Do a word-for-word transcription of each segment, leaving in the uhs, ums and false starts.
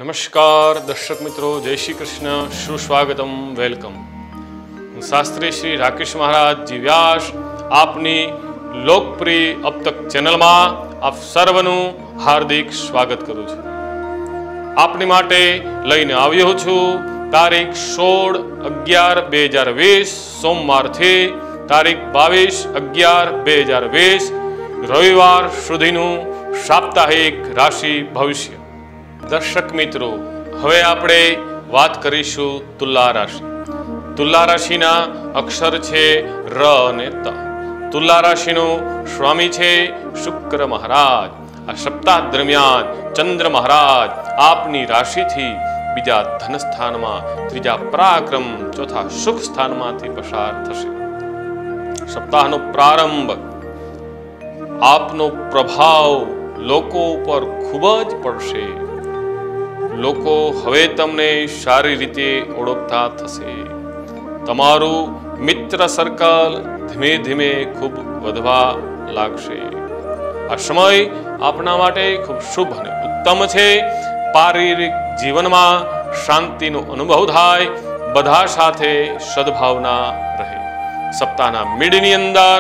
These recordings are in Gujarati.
નમસ્કાર દર્શક મિત્રો, જય શ્રી કૃષ્ણ, સુસ્વાગતમ, વેલકમ. હું શાસ્ત્રી શ્રી રાકેશ મહારાજ જી વ્યાસ આપની લોકપ્રિય અબ તક ચેનલમાં આપ સર્વનું હાર્દિક સ્વાગત કરું છું. આપની માટે લઈને આવ્યો છું તારીખ સોળ અગિયાર બે હજાર વીસ સોમવારથી તારીખ બાવીસ અગિયાર બે હજાર વીસ રવિવાર સુધીનું સાપ્તાહિક રાશિ ભવિષ્ય. દર્શક મિત્રો, હવે આપણે વાત કરીશું તુલા રાશિ. તુલા રાશિના અક્ષર છે ર અને ત. તુલા રાશિનો સ્વામી છે શુક્ર મહારાજ. આ સપ્તાહ દરમિયાન ચંદ્ર મહારાજ આપની રાશિથી બીજા ધન સ્થાનમાં, ત્રીજા પરાક્રમ, ચોથા સુખ સ્થાનમાંથી પસાર થશે. સપ્તાહનો પ્રારંભ આપનો પ્રભાવ લોકો ઉપર ખૂબ જ પડશે. લોકો હવે તમને સારી રીતે ઓળખતા થશે. તમારું મિત્ર સર્કલ ધીમે ધીમે ખૂબ વધવા લાગશે. આ સમય આપના માટે ખૂબ શુભ અને ઉત્તમ છે. પારિવારિક જીવનમાં શાંતિનો અનુભવ થાય, બધા સાથે સદભાવના રહે. સપ્તાહના મિડની અંદર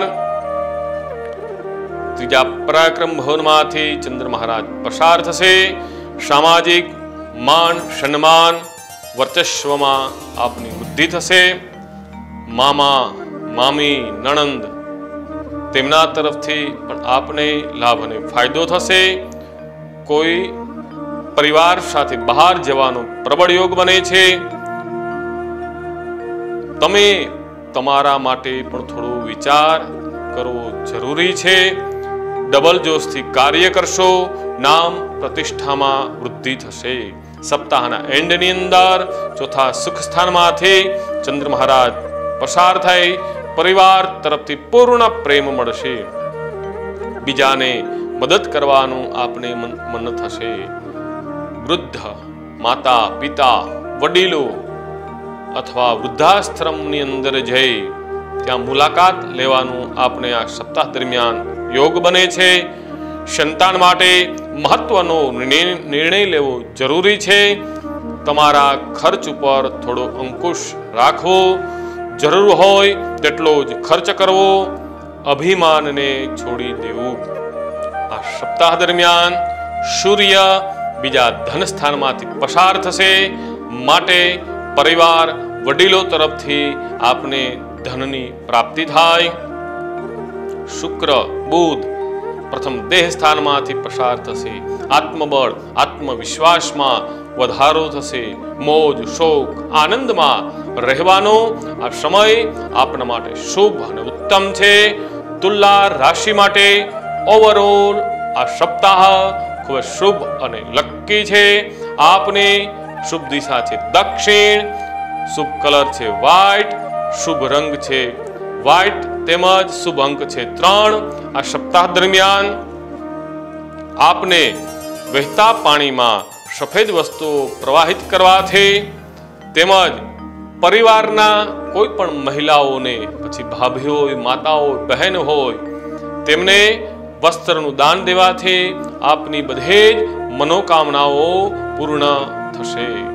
ત્રીજા પરાક્રમ ભવનમાંથી ચંદ્ર મહારાજ પસાર થશે. સામાજિક માન સન્માન વર્ચસ્વમાં આપની વૃદ્ધિ થશે. મામા મામી નણંદ તેમના તરફથી પણ આપને લાભ અને ફાયદો થશે. કોઈ પરિવાર સાથે બહાર જવાનો પ્રબળ યોગ બને છે. તમે તમારા માટે પણ થોડો વિચાર કરવો જરૂરી છે. ડબલ જોશથી કાર્ય કરશો, નામ પ્રતિષ્ઠામાં વૃદ્ધિ થશે. સપ્તાહના એન્ડની અંદર ચોથા સુખ સ્થાનમાંથી ચંદ્ર મહારાજ પસાર થઈ પરિવાર તરફથી પૂર્ણ પ્રેમ મળશે. બીજાને મદદ કરવાનું આપને મન થશે. વૃદ્ધ માતા પિતા વડીલો અથવા વૃદ્ધાશ્રમની અંદર જઈ ત્યાં મુલાકાત લેવાનું આપને આ સપ્તાહ દરમિયાન યોગ બને છે. સંતાન માટે મહત્વનો નિર્ણય લેવો જરૂરી છે. તમારા ખર્ચ ઉપર થોડો અંકુશ રાખવો, જરૂર હોય તેટલો જ ખર્ચ કરવો, અભિમાનને છોડી દેવું. આ સપ્તાહ દરમિયાન સૂર્ય બીજા ધન સ્થાનમાંથી પસાર થશે, માટે પરિવાર વડીલો તરફથી આપને ધનની પ્રાપ્તિ થાય. શુક્ર બુધ પ્રથમ દેહ સ્થાનમાંથી પસાર થશે. આત્મબળ આત્મવિશ્વાસમાં વધારો થશે. મોજ શોક આનંદમાં રહેવાનો આ સમય આપણા માટે શુભ અને ઉત્તમ છે. તુલા રાશિ માટે ઓવરઓલ આ સપ્તાહ ખૂબ શુભ અને લકી છે. આપને શુભ દિશા છે દક્ષિણ, શુભ કલર છે વ્હાઈટ, શુભ રંગ છે વ્હાઈટ તેમજ શુભ અંક છે ત્રણ. આ સપ્તાહ દરમિયાન આપને વહેતા પાણીમાં સફેદ વસ્તુઓ પ્રવાહિત કરવાથી તેમજ પરિવારના કોઈ પણ મહિલાઓને, પછી ભાભીઓ હોય, માતાઓ હોય, બહેન હોય, તેમને વસ્ત્રનું દાન દેવાથી આપની બધે જ મનોકામનાઓ પૂર્ણ થશે.